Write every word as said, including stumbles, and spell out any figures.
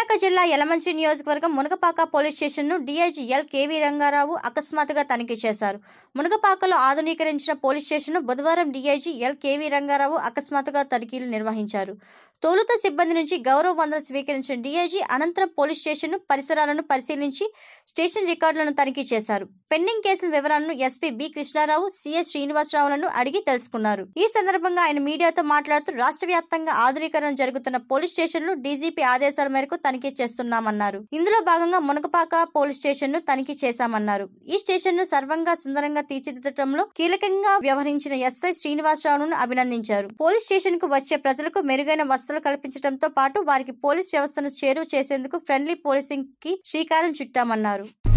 విశాఖ జిల్లా యలమంచి నియోజకవర్గం Munagapaka police station ను డీఐజీ ఎల్ కేవీ రంగారావు అకస్మాత్తుగా తనిఖీ చేశారు. మునగపాకలో ఆధునీకరించిన పోలీస్ స్టేషన్ ను బుధవారం డీఐజీ ఎల్ కేవీ రంగారావు అకస్మాత్తుగా తనిఖీలు నిర్వహించారు. తొలుత సిబ్బంది నుంచి గౌరవ వందనం స్వీకరించిన డీఐజీ అనంతరం పోలీస్ స్టేషన్ ను పరిసరాలను పరిశీలించి స్టేషన్ రికార్డులను తనిఖీ చేశారు. పెండింగ్ కేసుల వివరాలను ఎస్పీ బి కృష్ణారావు, సిఎస్ శ్రీనివాసరావులను అడిగి తెలుసుకున్నారు. ఈ సందర్భంగా ఆయన మీడియాతో మాట్లాడుతూ రాష్ట్ర వ్యాప్తంగా ఆధునీకరణ జరుగుతున్న పోలీస్ స్టేషన్లు డీజీపీ ఆదేశాల మేరకు తనిఖీ చేస్తున్నామన్నారు. ఇందులో భాగంగా మునగపాక పోలీస్ స్టేషన్ ను తనిఖీ చేశామన్నారు. ఈ స్టేషన్ ను సర్వంగా సుందరంగా తీర్చిదిద్దడంలో కీలకంగా వ్యవహరించిన ఎస్ఐ శ్రీనివాసరావును అభినందించారు. పోలీస్ స్టేషన్ కు వచ్చే ప్రజలకు మెరుగైన వసతులు కల్పించడంతో పాటు వారికి పోలీస్ వ్యవస్థను చేరువ చేసేందుకు ఫ్రెండ్లీ పోలీసింగ్ కి శ్రీకారం చుట్టామన్నారు.